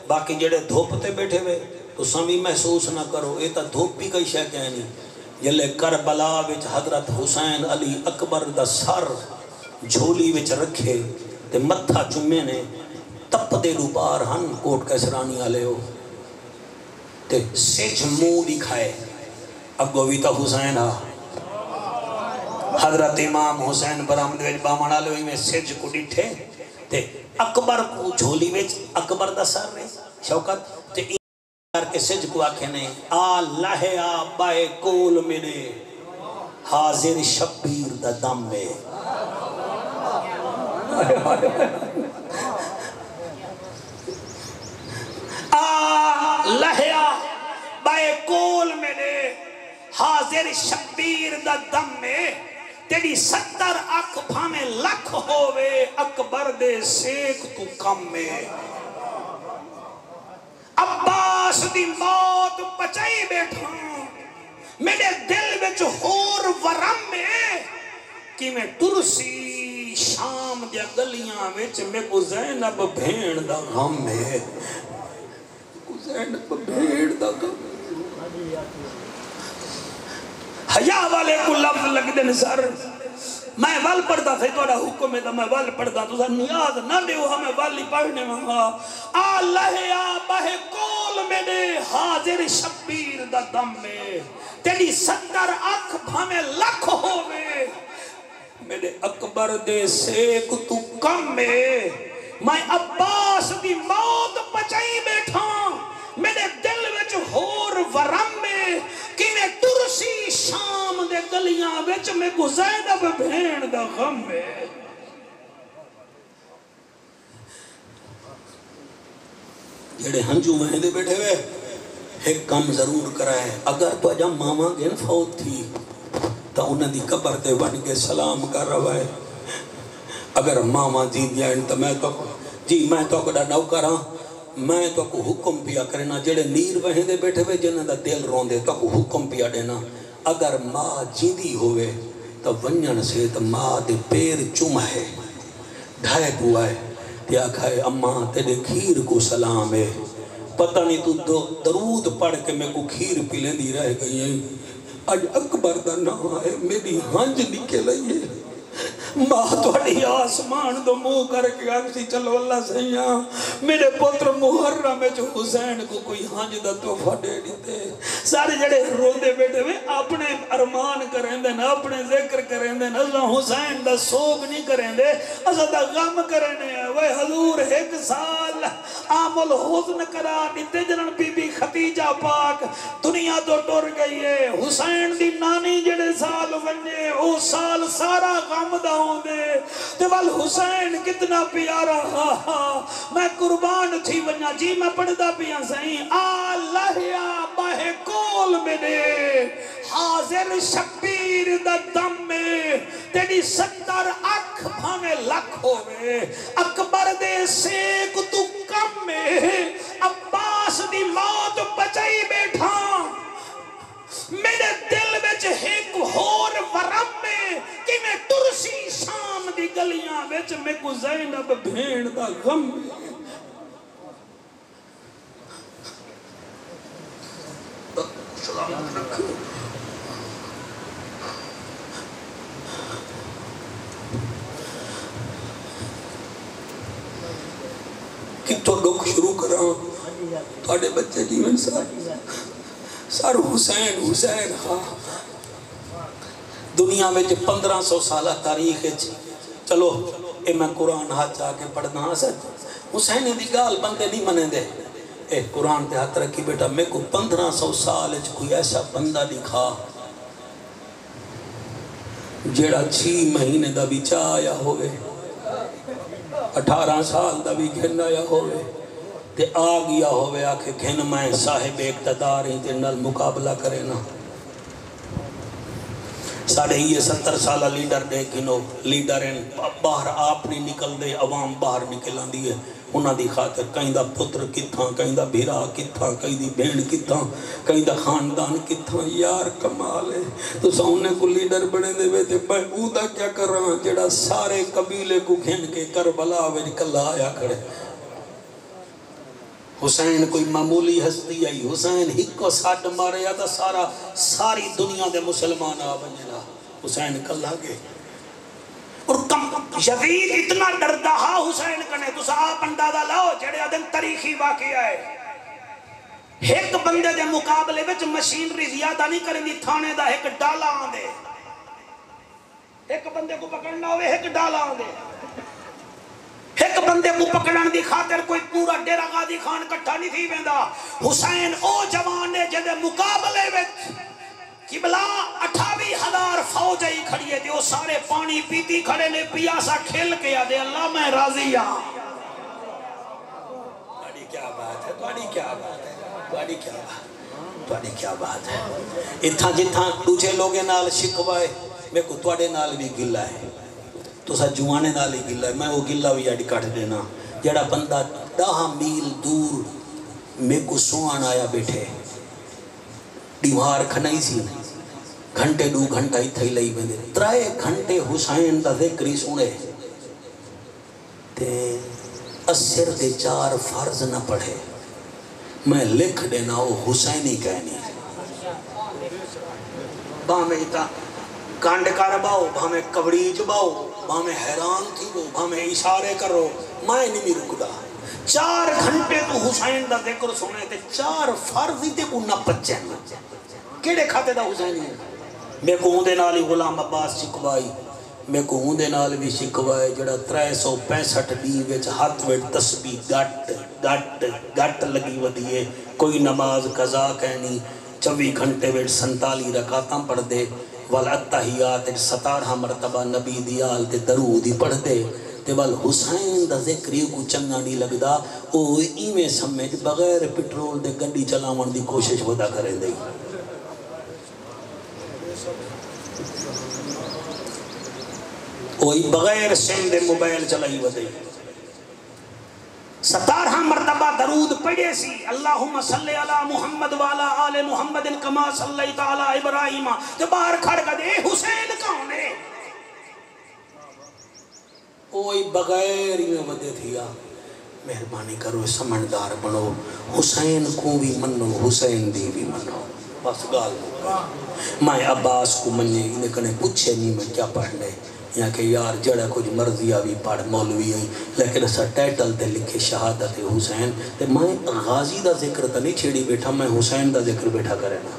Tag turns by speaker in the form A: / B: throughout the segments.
A: باقی جڑے دھوپ تے بیٹھے ہوئے تو سمی محسوس نہ کرو، یہ تا دھوپ بھی کئی شے کہنی جلے کربلا وچ حضرت حسین علی اکبر دا سر جھولی وچ رکھے تے متھا چمے نے تپ دے روپار ہن کوٹ کیسرانی آلے ہو تے سچ منہ دکھائے اگو بھی تا حسین ہا حضرت امام حسین برآمد وچ بامان آلے ہوئی میں سچ کو ڈٹھے تے اکبر کو جھولی وچ اکبر دا سر رہے شوکت تے کر کے سج کو آکھے نے آ لہیا بائے کول میرے حاضر شبیر دا دم میں آ لہیا بائے کول میرے حاضر شبیر دا دم میں تیری 70 اکھ بھامے لکھ ہووے اکبر دے سیک تو کم میں عباس دی موت بچائی بیٹھا میرے دل وچ ہور ورم میں کہ میں ترسی شام دیا گلیاں وچ میں کو زینب بھیڑ دا غم میں زینب بھیڑ دا غم حیا والے کو لفظ لگ دن سر میں وال پڑھتا تھا توڑا حکم ہے تو میں وال پڑھتا تو سر نیاز نہ دیو ہمیں والی پڑھنے میں آلہ یا بہ کول میرے حاضر شبیر دا دم میں تیری 70 اکھ بھامے لکھ ہوئے میرے اکبر دے سیک تو کم میں عباس دی موت بچائی بیٹھا میرے دل وچ ہور ورم میں کہ میں ترسی شام دے گلیاں وچ میں کو زینب بھیڑ دا غم میں جڑے ہنجو میں دے بیٹھے ہوئے ایک کم ضرور کرائے اگر تو اجا ماما گن فوت تھی تو انہیں دی قبر تے بن کے سلام کر رہا ہے اگر ماما جی دیا تو میں تو جی میں تو کڑا نوکر ہاں میں تو کو حکم پیا کرنا جڑے نیر وہیں دے بیٹھے ہوئے جنہیں دا دل رون دے تو کو حکم پیا دینا اگر ماں جیدی ہوئے تو ونین سے تو ماں دے پیر چم ہے ڈھائے پوا ہے تیا کھائے اماں تیرے کھیر کو سلام ہے پتہ نہیں تو درود پڑھ کے میں کو کھیر پی لیں دی رہ گئی ہیں آج اکبر دا نام ہے میری ہنج نکل آئی ہے ماں توڑی آسمان دو منہ کر کے آگسی چلو اللہ سیاں میرے پتر محرم ہے جو حسین کو کوئی ہانج دا توفہ دے دیتے سارے جڑے رو دے بیٹے میں اپنے ارمان کریں دے نا اپنے ذکر کریں دے نا اللہ حسین دا سوگ نہیں کریں دے ازا دا غم کریں دے وہ حضور ایک سال عامل حزن کرا دیتے جنن بی بی ختیجہ پاک دنیا تو ٹور گئی ہے حسین دی نانی جڑے سال ونجے او سال سارا غم دا ہوں دے تے وال حسین کتنا پیارا میں قربان تھی ونیا جی میں پڑھدا پیا سہیں آلہ یا بہ کول میرے حاضر شبیر دا دم میں تیری 70 اکھ بھامے لکھ ہوئے اکبر دے سیک تو کم میں عباس دی موت بچائی بیٹھا میرے دل وچ ایک ہور ورم میں کہ میں ترسی شام دی گلیاں وچ میں کو زینب بھیڑ دا غم سلامت رکھو کتوں دکھ شروع کرا تھوڑے بچے جیون سر حسین حسین ہاں دنیا میں 1500 سالہ تاریخ چلو اے میں قرآن ہاتھ جا کے پڑھنا سچ حسین دی گال بندے نہیں منے دے اے قرآن تے ہاتھ رکھی بیٹا میں کو 1500 سال کوئی ایسا بندہ دکھا جیڑا 6 مہینے دا بھی چاہ آیا ہوئے 18 سال دا بھی گھن آیا ہوئے تے آگیا ہوئے آکھے گھن میں صاحب اقتدار ہی تے نل مقابلہ کرے نا ساڑھے یہ 70 سالہ لیڈر دے کنو لیڈر ہیں باہر آپ نہیں نکل دے عوام باہر نکل آن دی ہے انہاں دی خاطر کہیں دا پتر کتھاں کہیں دا بھیرا کتھاں کہیں دی بہن کتھاں کہیں دا خاندان کتھاں یار کمال ہے تو سونے کو لیڈر بڑے دے بیتے میں اودا کیا کر رہا ہوں جڑا سارے قبیلے کو گھن کے کربلا وچ کلا آیا کھڑے حسین کوئی معمولی ہستی آئی، حسین ہک کو ساٹھ مارے یا تا ساری دنیا دے مسلمان آ بنینا، حسین کل آگے اور یزید اتنا ڈردا ہا حسین کنے تو آپ اندازہ لاؤ جڑے ادن تاریخی واقعہ ہے، ایک بندے دے مقابلے وچ مشینری زیادہ نہیں کریں دی، تھانے دا ایک ڈالا آندے، ایک بندے کو پکڑنا ہوئے ایک ڈالا آندے، ایک بندے کو پکڑن دی خاطر کوئی پورا ڈیرہ غازی خان کٹھا نہیں تھی ویندا۔ حسین او جوان نے جدے مقابلے وچ قبلہ 28,000 فوج ہی کھڑی ہے، وہ سارے پانی پیتی کھڑے نے، پیاسا کھل کے آدھے اللہ میں راضی ہاں۔ تھوڑی کیا بات ہے، تھوڑی کیا بات ہے، تھوڑی کیا بات، تھوڑی کیا بات ہے۔ اتھا جتھاں دوسرے لوگے نال شکوائے، میں کو تھوڑے نال بھی گلا ہے، تو سا جوانے نال ہی گلا ہے، میں وہ گلا بھی اڈ کٹ دینا۔ جڑا بندہ 10 میل دور میں کو سوان آیا بیٹھے، دیوار کھنائی سی گھنٹے 2 گھنٹہ ہی تھئی لئی بندے 3 گھنٹے حسین دا ذکری سنے تے اثر دے 4 فرض نہ پڑھے، میں لکھ دینا وہ حسینی کہنی باہمیں اتا کانڈ کار باؤ، باہمیں کبڑیج باؤ، باہمیں حیران تھی وہ، باہمیں اشارے کرو، میں نہیں رکدا 4 گھنٹے تو حسین دا ذکر سنے تے 4 فرض ہی تے کو نہ پچھیں کیڑے کھاتے دا حسین ہے۔ میں کو ہوندے نال ہی غلام عباس شکوائی، میں کو ہوندے نال بھی شکوائی جڑا 365 ڈی وچ ہاتھ وچ تسبیح گٹ گٹ گٹ لگی ودی ہے، کوئی نماز قضا کہنی، 24 گھنٹے وچ 47 رکعتاں پڑھ دے، والاتحیات 17 مرتبہ نبی دی آل تے درود ہی پڑھ دے، تے وال حسین دا ذکر کو چنگا نہیں لگدا، او ایویں سمجھ بغیر پٹرول دے گڈی چلاون دی کوشش ودا کریں دے۔ کوئی بغیر سم دے موبائل چلائی ودے 17 مرتبہ درود پڑھے سی، اللہم صلی علی محمد وعلا آل محمد کما صلیت علی ابراہیم، تو باہر کھڑ گا دے حسین کون ہے؟ کوئی بغیر ہی میں ودے تھیا، مہربانی کرو سمجھدار بنو، حسین کو بھی منو، حسین دی بھی منو، بس گال میں عباس کو مننے انہیں کنے پوچھے نہیں میں کیا پڑھنے، یا کہ یار جڑا کچھ مرضی آوی پڑھ مولوی آئی، لیکن اسا ٹائٹل تے لکھے شہادت حسین، تے میں غازی دا ذکر تا نہیں چھیڑی بیٹھا، میں حسین دا ذکر بیٹھا کرے نا۔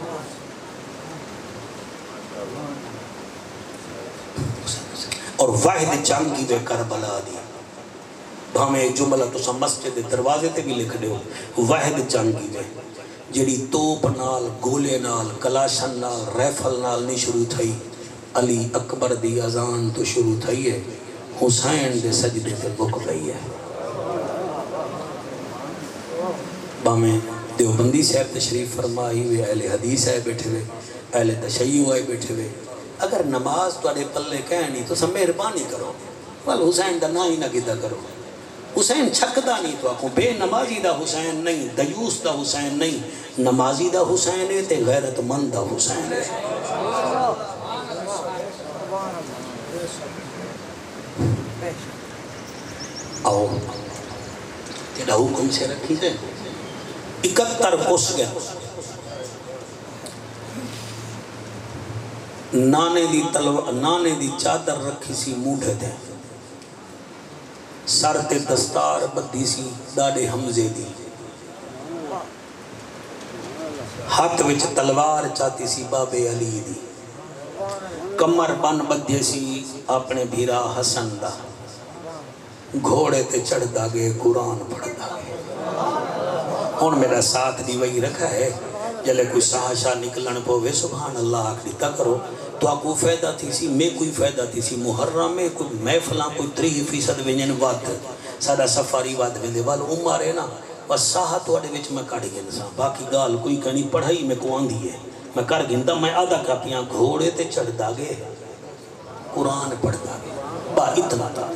A: اور واحد جنگی بے کربلا دی، بھامیں جملہ تو سا مسجد دروازے تے بھی لکھ دے ہو، واحد جنگی بے جڑی توپ نال، گولے نال، کلاشن نال، ریفل نال نہیں شروع تھئی، علی اکبر دی اذان تو شروع تھئی ہے، حسین دے سجدے تے بک گئی ہے۔ بامیں دیوبندی صاحب تشریف فرمائی ہوئے، اہل حدیث آئے بیٹھے ہوئے، اہل تشیع آئے بیٹھے ہوئے، اگر نماز توڑے پلے کہنی تو سب مہربانی کرو، وال حسین دا نا ہی نہ گدہ کرو، حسین چھکدا نہیں تو آکھوں، بے نمازی دا حسین نہیں، دیوس دا حسین نہیں، نمازی دا حسین ہے تے غیرت مند دا حسین ہے۔ آؤ تیرا حکم سے رکھی دے 71 کس گیا، نانے دی چادر رکھی سی موڑے دے، سر تے دستار بدھی سی ڈاڑے حمزے دی، ہاتھ وچ تلوار چاہتی سی بابے علی دی، کمر بن بدھے سی اپنے بھیرا حسن دا، گھوڑے تے چڑھ دا گے قرآن پڑھ دا گے۔ ہون میرا ساتھ دی وہی رکھا ہے، جلے کوئی سہاشا نکلن پوے سبحان اللہ آکھ دیتا کرو، تو آپ کو فائدہ تھی سی، میں کوئی فائدہ تھی سی، محرم میں کوئی محفلاں کوئی 30% وینجن واد، سادہ سفاری واد ویندے وال عمر ہے نا، بس ساہت وڈے وچ میں کڑ گئن سا، باقی گال کوئی کہنی پڑھائی میں کو آندھی ہے، میں کر گندہ میں آدھا کاپیاں گھوڑے تے چڑھ دا گے قرآن پڑھ دا گے، با اتنا تھا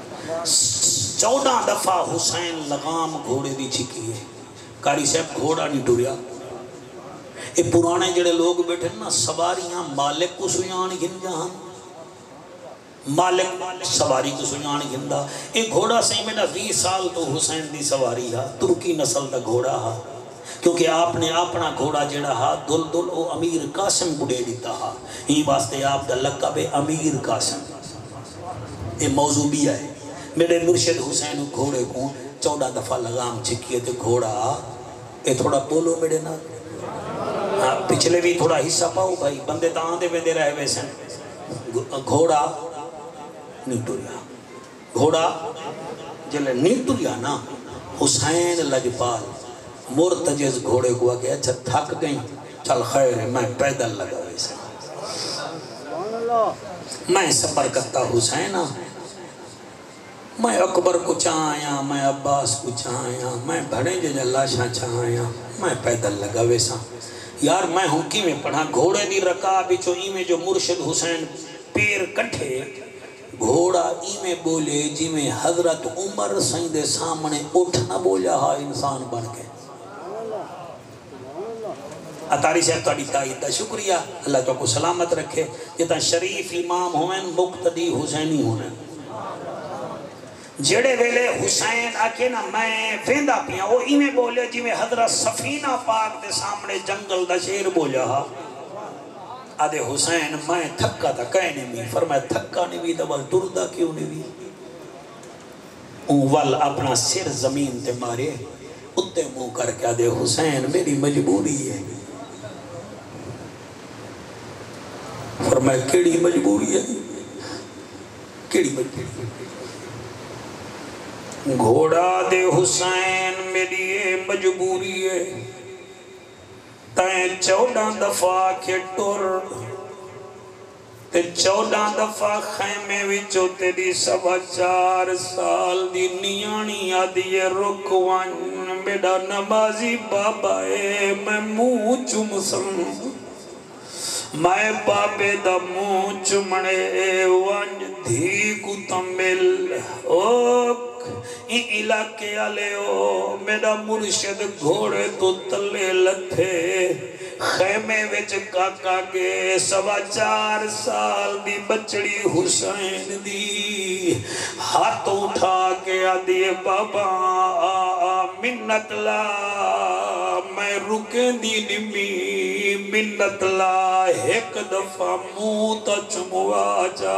A: 14 دفعہ حسین لغام گھوڑے دی چھکی ہے، کاری صاحب گھوڑا نہیں ٹوریا، اے پرانے جڑے لوگ بیٹھے نا سواریاں مالک کو سیان گن جہاں، مالک سواری تو سجان گھندا ایک گھوڑا سی میں 20 سال تو حسین دی سواری ہا ترکی نسل دا گھوڑا ہا کیونکہ آپ نے اپنا گھوڑا جڑا ہا دل دل او امیر قاسم بڑے دیتا ہا ہی واسطے آپ دا لقب امیر قاسم یہ موضوع بھی ہے میرے مرشد حسین گھوڑے کو 14 دفعہ لگام چھکیے تھے گھوڑا یہ تھوڑا بولو میرے نا پچھلے بھی تھوڑا حصہ پاؤ بھائی بندے تا آندے بندے رہے ویسے گھوڑا نہیں ٹریا گھوڑا جلے نہیں ٹریا نا حسین لجپال مرتجز گھوڑے کو آگے اچھا تھک گئی چل خیر ہے میں پیدل لگا ویسے میں صبر کرتا حسین میں اکبر کو چاہایا میں عباس کو چاہایا میں بھڑے جو لاشاں چاہایا میں پیدل لگا ویسا یار میں ہوں کی میں پڑھا گھوڑے دی رکا بچو ای میں جو مرشد حسین پیر کٹھے گھوڑا ای میں بولے جی میں حضرت عمر سیندے سامنے اٹھنا بولا ہا انسان بن کے اتاری صاحب تو تائید دا شکریہ اللہ تو کو سلامت رکھے جتا شریف امام ہوئیں مقتدی حسینی ہوئیں جڑے ویلے حسین آکے نا میں فیندہ پیا وہ ایمیں بولے جی میں حضرت سفینہ پاک دے سامنے جنگل دا شیر بولا ہا آدھے حسین میں تھکا تھا کہنے میں فرمایا تھکا نہیں بھی دبل دردہ کیوں نہیں بھی اول اپنا سر زمین تے مارے اتے منہ کر کے آدھے حسین میری مجبوری ہے فرمایا کیڑی مجبوری ہے کیڑی مجبوری ہے گھوڑا دے حسین میری مجبوری ہے تائیں 14 دفعہ کے ٹور تے 14 دفعہ خیمے وچو تیری 4.25 سال دی نیانی آدھی رکوان میڈا نمازی بابا ہے میں منہ چمسن میں بابے دا منہ چمڑے وانج دھی کو تمل اوک ای علاقے آلے ہو میرا مرشد گھوڑے تو تلے لتھے خیمے وچ کاکا کے 4.25 سال دی بچڑی حسین دی ہاتھ اٹھا کے آدھی بابا منت لا میں رکیں دی نمی منت لا ایک دفعہ منہ تا چموا جا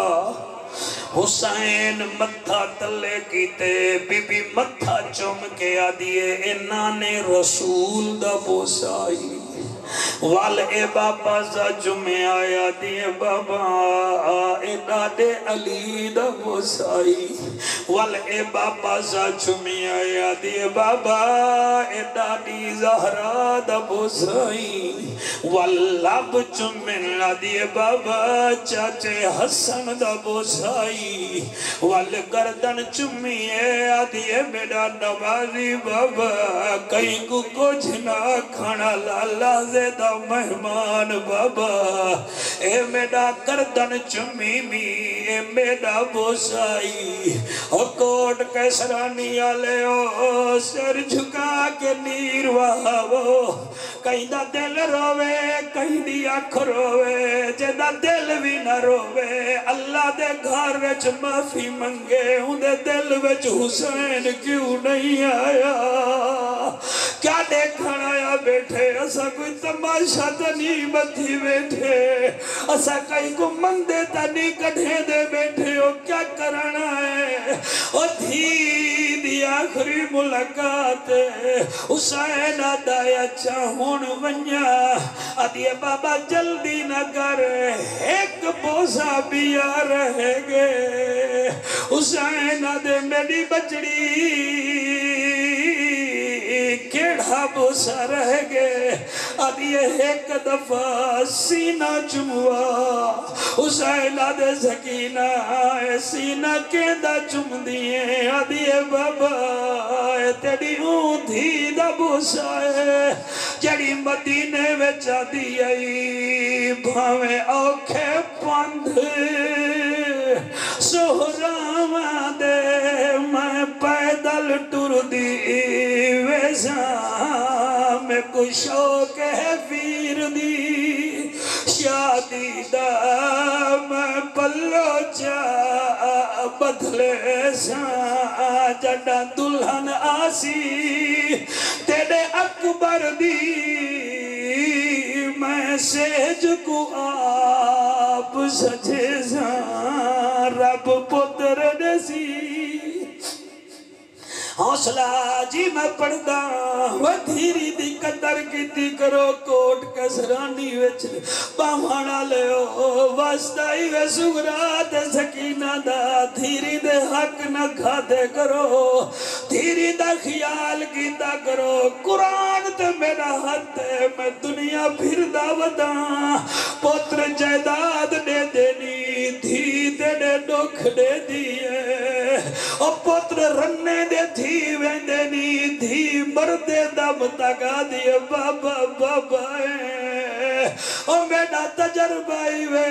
A: حسین متھا تلے کیتے بی بی متھا چم کے آدھیے انانے رسول دا بوسائی وال اے بابا زا جمعے آیا دیے بابا اے دادے علی دا بوسائی وال اے بابا زا جمعے آیا دیے بابا اے دادی زہرا دا بوسائی واللب چمعے دیے بابا چاچے حسن دا بوسائی وال گردن چمعے آدھیے میرا نوازی بابا کئی کو کچھ نہ کھانا لالا زیدہ مہمان بابا اے میرا گردن چمیمی اے میرا بوسائی او کوٹ کیسرانی آلے او سر جھکا کے نیر وہاو کہیں دا دل روے کہیں دی آنکھ روے جیدہ دل بھی نہ روے اللہ دے گھر وچ معافی منگے ان دے دل وچ حسین کیوں نہیں آیا کیا دیکھن آیا بیٹھے اسا کوئی تماشا تا نہیں بتھی بیٹھے اسا کئی کو مندے تا نہیں کڑھے دے بیٹھے ہو کیا کرنا ہے او دھی دی آخری ملاقات حسین آدھایا چاہون ونیا آدھیا بابا جلدی نہ کر ایک بوسا بھی آ رہے گے حسین آدھے میری بچڑی کیڑا بوسا رہ گے آدھیے ایک دفعہ سینہ چموا حسین آدھے سکینہ سینہ کیندہ چم دیئے آدھیے بابا تیری اندھی دا بوسا ہے جڑی مدینے میں چا دیئے بھاویں اوکھے پندھ سہرام دے میں پیدل ٹر دی ویسا میں کوئی شوق ہے پیر دی شاہ شادی دا میں پلو چا بدلے سا جڑا دلہن آسی تیرے اکبر دی میں سیج کو آپ سجے سا رب پتر دسی حوصلہ جی میں پڑھدا وہ دھیری دی قدر کیتی کرو کوٹ کسرانی وچ باہانا لیو واسطائی وے سگرات سکینہ دا دھیری دے حق نہ کھاتے کرو دھیری دا خیال کیتا کرو قرآن تے میرا حد ہے میں دنیا پھر دعوتاں پتر جائداد دے دینی دھی دے ڈوکھ دے دیئے او پتر رننے دے تھی ویندنی دھی مردے دم تکا دیئے بابا بابا او میڈا تجربائی وے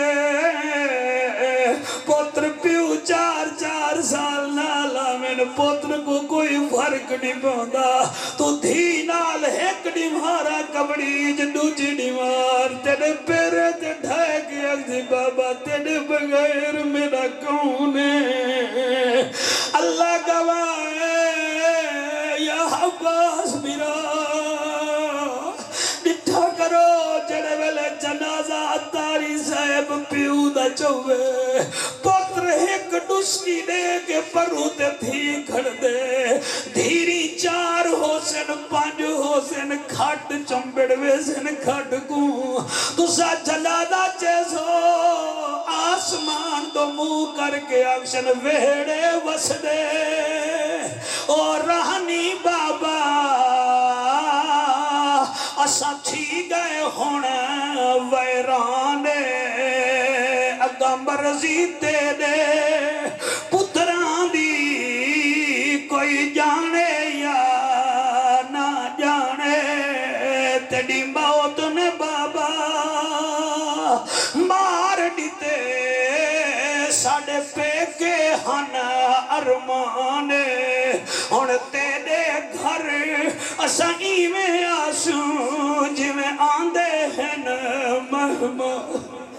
A: پتر پیو 4 سال نالا میں پتر کو کوئی فرق نہیں پہندا تو دھی نال ایک ڈیمارا کبڑی جدو جی ڈیمار تیرے پیرے تے ڈھائے کے اگزی بابا تیرے بغیر میرا کون ہے اللہ گواہ یا عباس میرا ڈٹھا کرو جڑے ویلے جنازہ اتاری صاحب پیو دا چوے پتر ایک ڈسکی دے کے پرو تے تھی کھڑ دے دھیری 4 حسن 5 حسن کھٹ چمبڑ ویسن کھٹ کو تو سا جنازہ چیزو آسمان تو منہ کر کے اکشن ویڑے وس دے اور رہنی بابا اسا تھی گئے ہونے ویرانے اگا مرضی تیرے پتران دی کوئی جانے یا نہ جانے تیری موت نے بابا مار دیتے ساڑے پہ کے ہن ارمانے ہن تیرے گھر اسائی میں آسوں جی میں آندے ہیں مہمان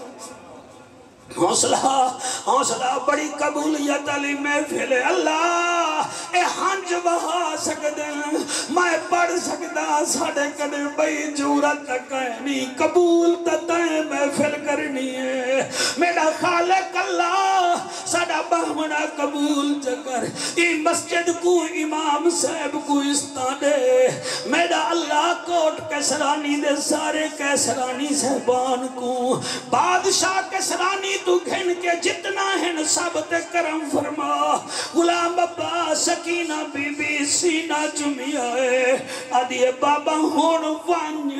A: حوصلہ بڑی قبولیت علی محفل اللہ اے ہنج بہا سکتے ہیں میں پڑھ سکتا ساڑھے کڑے بھئی جورت تک نہیں قبول تتائیں محفل کرنی ہے میرا خالق اللہ ساڑھا بہمنا قبول چکر ای مسجد کو امام صاحب کو استانے میرا اللہ کوٹ کسرانی دے سارے کسرانی صاحبان کو بادشاہ کسرانی تو گھن کے جتنا ہیں سب تے کرم فرما غلام بابا سکینہ بی بی سینہ چمی آئے آدھیے بابا ہون وانج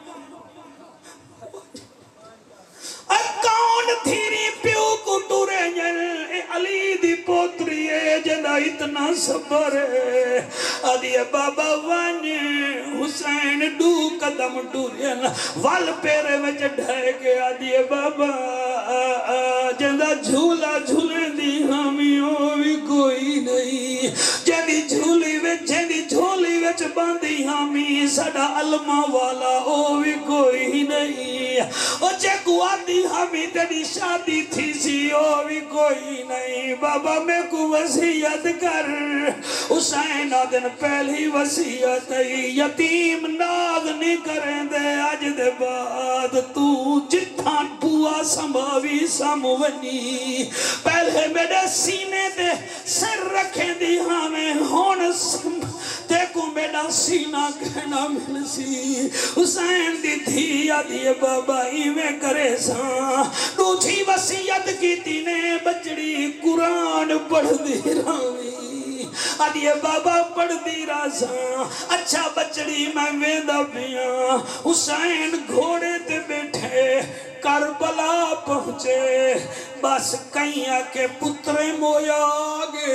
A: کون تھیری پیو کو ٹورے جن علی دی پوتری ہے جنہ اتنا صبر ہے آدھیے بابا وانج حسین ڈو قدم ٹورے وال پیرے میں چڑھائے کے آدھیے بابا جندہ جھولا جھولے دی ہمیوں بھی کوئی نہیں جندی جھولی وچ باندھی ہمی سڑا علمہ والا او بھی کوئی نہیں او چکو آدھی ہمی تیری شادی تھی سی او بھی کوئی نہیں بابا میں کو وسیعت کر حسین آدن پہلی وسیعت یتیم ناز نہیں کریں دے آج دے بعد تو جتھان پوا سماوی سمونی پہلے میرے سینے دے سر رکھیں دی ہمیں ہون دیکھو میرا سینہ کہنا مل سی حسین دی دھی آدھی بابا ایویں کرے ساں دوٹھی وسیعت کی تینے بچڑی قرآن پڑھ دی راوی آدھی بابا پڑھ دی راساں اچھا بچڑی میں ویدہ پیاں حسین گھوڑے تے بیٹھے کربلا پہنچے بس کہیں آکے پترے مویا آگے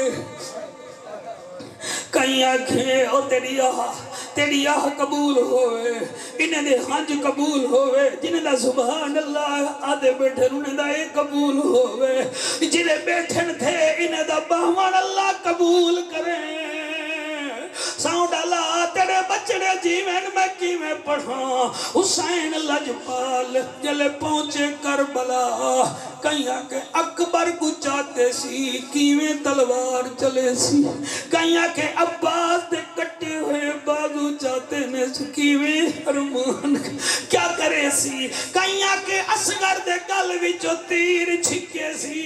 A: کہیں آکھیں او تیری آہ قبول ہوئے انہیں دے ہنج قبول ہوئے جنہیں دا سبحان اللہ آدھے بیٹھے انہیں دا ایک قبول ہوئے جنہیں بیٹھن تھے انہیں دا بہمان اللہ قبول کریں ساؤں ڈالا تیرے بچڑے جیوین میں کی میں میں پڑھا حسین لجپال جلے پہنچے کربلا کہیں آکے اکبر کو چاہتے سی کیویں تلوار چلے سی کہیں آکے عباس دے کٹے ہوئے بازو چاہتے نے کیویں ارمان کیا کرے سی کہیں آکے اصغر دے گل وچوں تیر چھکے سی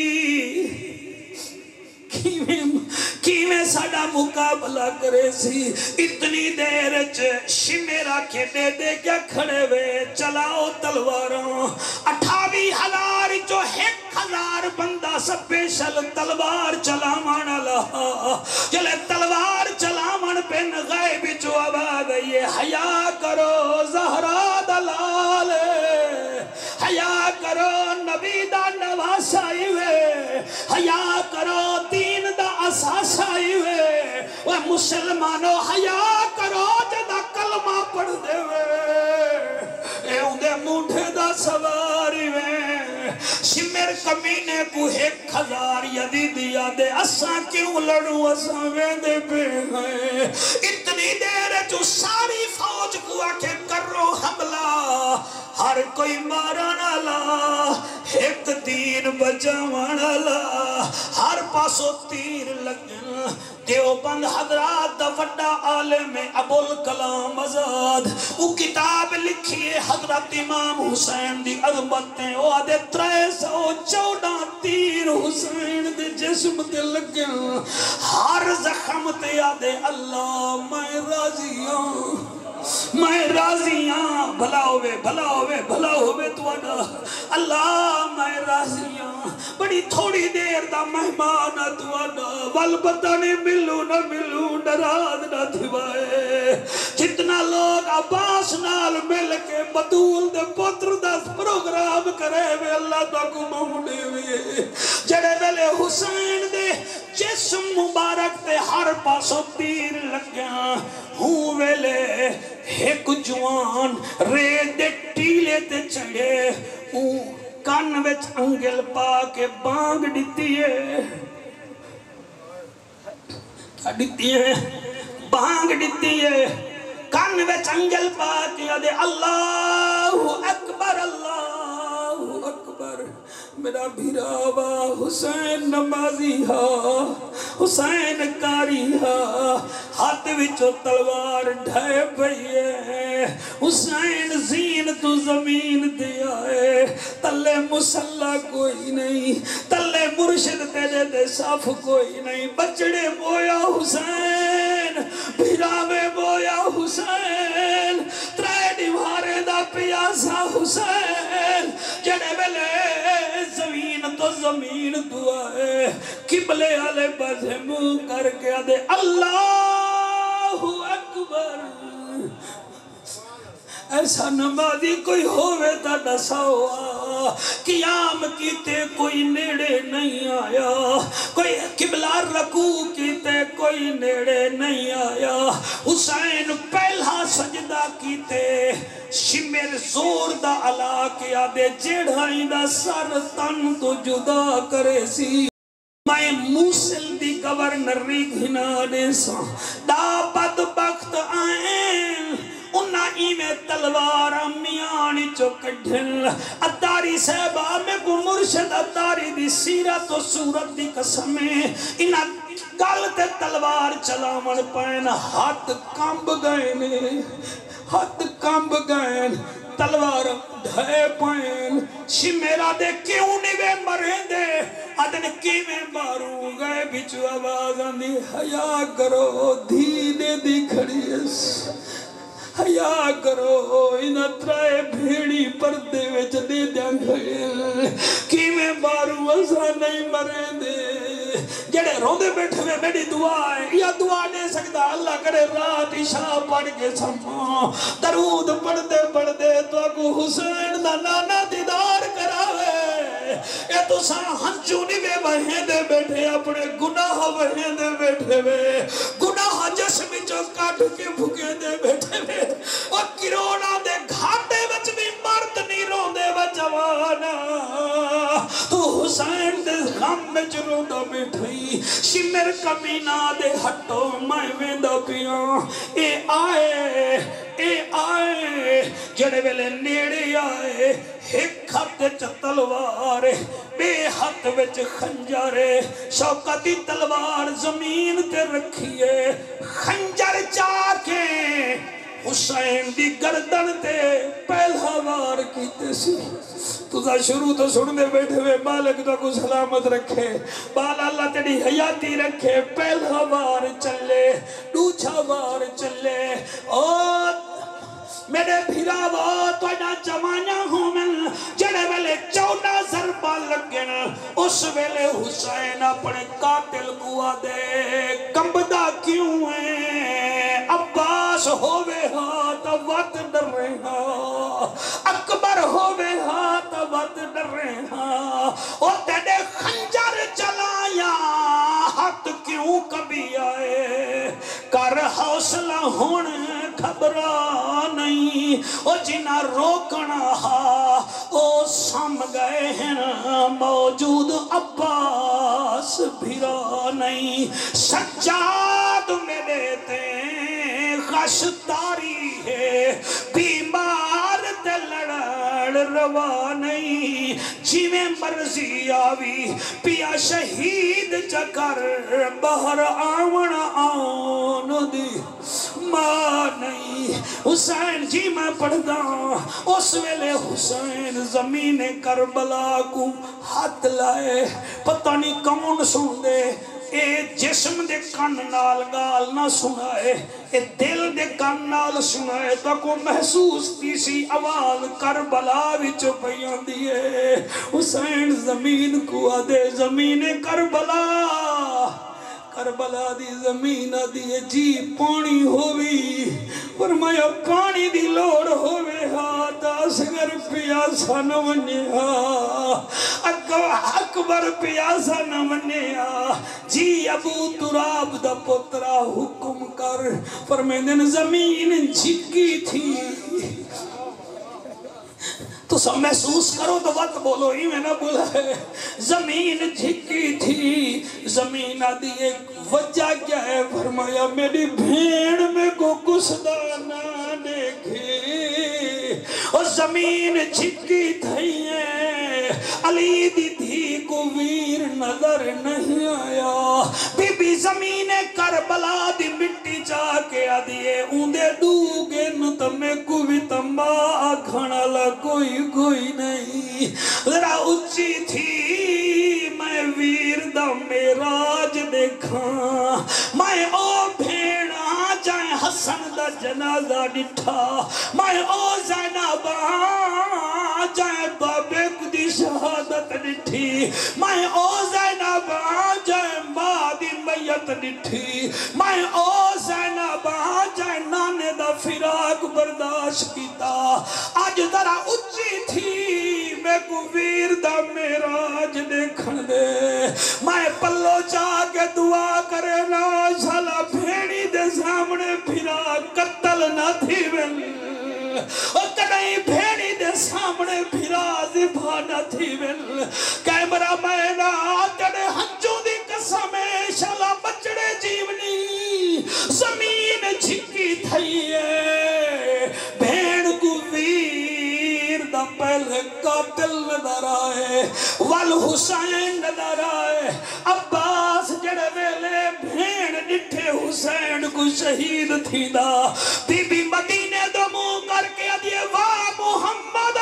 A: کیویں ساڑا مقابلہ کرے سی اتنی دیر شمیرہ کے دے دے کیا کھڑے وے چلاؤ تلواراں 28,000 جو 1,000 بندہ سپیشل تلوار چلامان لہا جلے تلوار چلامان پہ غیب جو آواز یہ حیا کرو زہرا دلال حیا کرو نبی دا نواسائی وے حیا کرو دین دا اساسائی وے وہ مسلمانوں حیا کرو جدا کلمہ پڑھ دے وے اے اندے مونٹھے دا سواری وے شمر کمینے کو 1,000 یزیدی آدھے اساں کیوں لڑوں اساں ویندے پہ گئے اتنی دیر جو ساری فوج کو آکے کرو حملہ ہر کوئی مارانا لا ایک دین بچاوانا لا ہر پاسو تیر لگن دیوبند حضرات دا وڈا عالم ابوالکلام آزاد وہ کتاب لکھی ہے حضرت امام حسین دی عظمتیں وہ آدھے 314 تیر حسین دے جسم تے لگن ہر زخم تے آدھے اللہ میں راضی ہاں بھلا ہوئے تو اللہ میں راضی ہاں بڑی تھوڑی دیر دا مہمان والبتہ نہیں ملو نراز نہ تھوائے جتنا لوگ عباس نال مل کے بطول دے پتر دا پروگرام کرے وے اللہ تک موڑے وے جڑے ویلے حسین دے جسم مبارک تے ہر پاسوں تیر لگیاں ہوں ویلے ایک جوان ریت دے ٹیلے تے چڑھے کان وچ انگل پا کے بانگ ڈیتی ہے بانگ ڈیتی ہے کان وچ انگل پا کے دے اللہ اکبر میرا بھیراوا حسین نمازی ہا حسین کاری ہا ہاتھ وچو تلوار ڈھائے پئیے حسین زین تو زمین دیا ہے تلے مسلح کوئی نہیں تلے مرشد تیرے دے صاف کوئی نہیں بچڑے بویا حسین بھیراوے بویا حسین ترے دیوارے دا پیاسا حسین جڑے بلے زمین تو زمین دعا ہے قبلے والے بازے منہ کر کے آدھے اللہ اکبر ایسا نمازی کوئی ہوئے تا دسا ہوا قیام کیتے کوئی نیڑے نہیں آیا کوئی قبلہ رکوع کیتے کوئی نیڑے نہیں آیا حسین پہلا سجدہ کیتے شمر زور دا علا کے آدھے جڑھائیں دا سر تن تو جدا کرے سی میں موسل دی گورنری گھنا دے سا دا بدبخت آئیں انہا میں تلوار میانی چوکڑھل اتاری صحبہ میں کو مرشد اتاری دی سیرت و صورت دی قسمیں انہا گلتے تلوار چلاون پائن ہاتھ کامب گئے تلوار ڈھائے پائن شمیرہ دے کیوں نیوے مریں دے ادن کیویں ماروں گئے بچو آواز آندی حیا کرو دھینے دی کھڑیس حیا کرو انہاں ترائے بھیڑی پردے وچ دے دیاں گھڑے کیویں ماروں اسا نہیں مریں دے جڑے روندے بیٹھے میں میری دعا ہے یا دعا دے سکتا اللہ کرے رات عشاء پڑھ کے سما درود پڑھ دے تو اگو حسین دا نانا دیدار کراوے اے تو سا ہنچو نیوے وہیں دے بیٹھے اپنے گناہ وہیں دے بیٹھے وے گناہ جسم جو کاٹ کے بھگے دے بیٹھے وے اور کرونا دے گھاٹے وچ بھی مرد نہیں روندے وجوانا تو حسین دے غم میں جروندہ بیٹھے شمر کمینہ دے ہٹو میں ویندہ پیاں اے آئے جڑے ویلے نیڑے آئے ایک ہاتھ وچ تلوار بے ہاتھ وچ خنجر شوکت دی تلوار زمین تے رکھیے خنجر چا کے حسین دی گردن تے پہلا وار کیتے سی تُسا شروع تو سننے بیٹھے ہوئے مالک تو کو سلامت رکھے بالا اللہ تیری حیاتی رکھے پہلا وار چلے دوسرا وار چلے اور میرے بھراوا تو نہ جوانیاں ہوں من جڑے ویلے 14 ضربہ لگن اس ویلے حسین اپنے قاتل کو آدے کمبدہ کیوں ہے عباس ہووے ہاتھ وقت ڈر رہے ہاں اکبر ہووے ہاتھ وقت ڈر رہے ہاں اور تیرے خنجر چلایا ہاتھ کیوں کبھی آئے کر حوصلہ ہونے گھبرا نہیں او جنہ روکنا ہا او سم گئے ہیں موجود عباس بھرا نہیں سجاد میں دیتے غش تاری ہے بیمار تے لڑ روا نہیں جیویں مرضی آوی پیا شہید چکر بہر آون آن دی ماں نہیں حسین جی میں پڑھدا اس ویلے حسین زمین کربلا کو ہاتھ لائے پتہ نہیں کون سن دے اے جسم دے کان نال گال نہ سنائے اے دل دے کان نال سنائے تو کو محسوس تیسی آواز کربلا وچ پیان دیئے حسین زمین کو آدے زمین کربلا کربلا دی زمین دیئے جی پانی ہوئی فرمایا پانی دی لوڑ ہوئے ہاتھ اصغر پیاسا نہ منیا اکبر پیاسا نہ منیا جی ابو تراب دا پترا حکم کر فرمائے زمین جھکی تھی تو سب محسوس کرو تو وقت بولو ہی میں نہ بولا ہے زمین جھکی تھی زمین آدھی ایک وجہ کیا ہے فرمایا میری بھیڑ میں کو گسدہ نہ دیکھے اور زمین جھکی تھی ہے علی دی دھی کو ویر نظر نہیں آیا بی بی زمین کربلا دی مٹی جا کے آدھیے اوندے دوگے نتمے کو بھی تمبا کھانا لگوئی کوئی نہیں ذرا اچھی تھی میں ویر دا میراج دیکھاں میں او بھیڑا جائیں حسن دا جنازہ ڈٹھا میں او زینبا جائیں بابے کو دی شہادت ڈٹھی میں او زینبا جائیں ماں دی میت ڈٹھی میں او زینبا جائیں نانے دا فراق برداشت کیتا آج ذرا اچھی تھی میں کو ویر دا میراج دیکھن دے میں پلو چاہ کے دعا کرے نا شالا بھیڑی دے سامنے پھرا قتل نہ تھی ول اور کدائی بھیڑی دے سامنے پھرا زبا نہ تھی ول کیمرہ میں نا تیرے ہنچوں دی قسم شالا بچڑے جیونی زمین جھکی تھی ہے بھیڑ کو ویر دا پہلے قاتل نظر آئے والحسین نظر آئے عباس جڑے ویلے بھیڑ ڈٹھے حسین کو شہید تھی دا بی بی مدینے دو منہ کر کے دیئے واہ محمدہ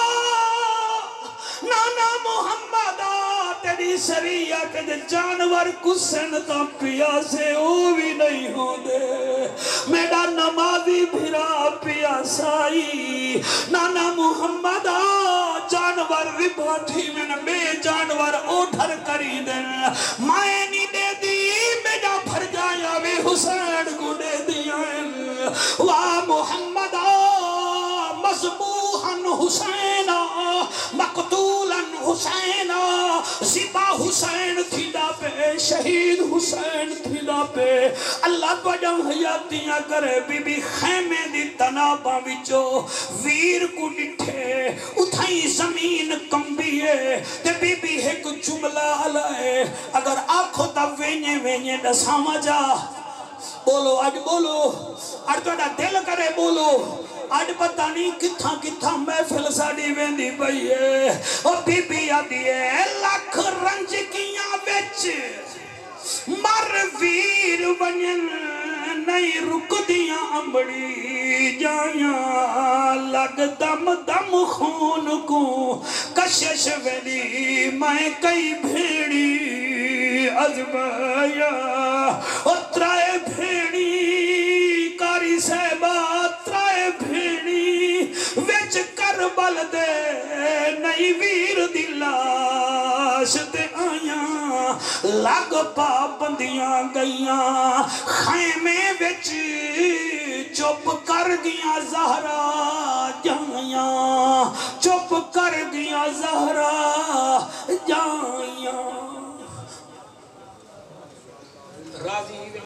A: نانا محمدہ تیری شریعت دے جانور کسن تا پیاسے او بھی نہیں ہو دے میرا نمازی بھرا پیاسائی نانا محمدہ جانور رباٹھی میں بے جانور اوٹھر کری دیں مائیں نہیں دے دی میرا بھر جایا وے حسین کو دے دیا واہ محمدہ مذبوحاً حسینہ مقتولاً حسینہ زبا حسین تھیدا پہ شہید حسین تھیدا پہ اللہ تو جم حیاتیاں کرے بی بی خیمے دی تناباں وچو ویر کو ڈٹھے اتھائی زمین کمبیے تے بی بی ایک جملہ علائے اگر آنکھو تا وینye وینye دساما جا بولو آج بولو آج تو دل کرے بولو اڈ پتہ نہیں کتھاں کتھاں محفل ساڑی ویندی پئی ہے او بی بی آدھی ہے لاکھ رنج کیاں وچ مر ویر ونین نہیں رک دیاں امبڑی جائیاں لگ دم دم خون کو کشش ویلی میں کئی بھیڑی ازمایا اترائے بھیڑی کاری صحبہ اترائے بھیڑی وچ کربل دے نئی ویر دلاش تے آیاں لگ پابندیاں گئیاں خیمے وچ چپ کر گیا زہرا جائیاں چپ کر گیا زہرا جائیاں راضی